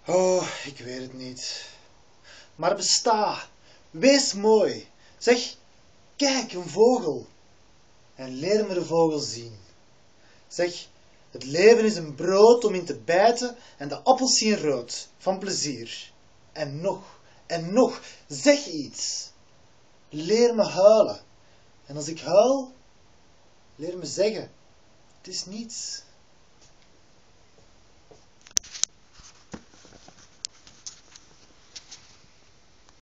Oh, ik weet het niet. Maar besta. Wees mooi. Zeg, kijk, een vogel. En leer me de vogel zien. Zeg, het leven is een brood om in te bijten en de appels zien rood, van plezier. En nog, zeg iets. Leer me huilen. En als ik huil, leer me zeggen, het is niets.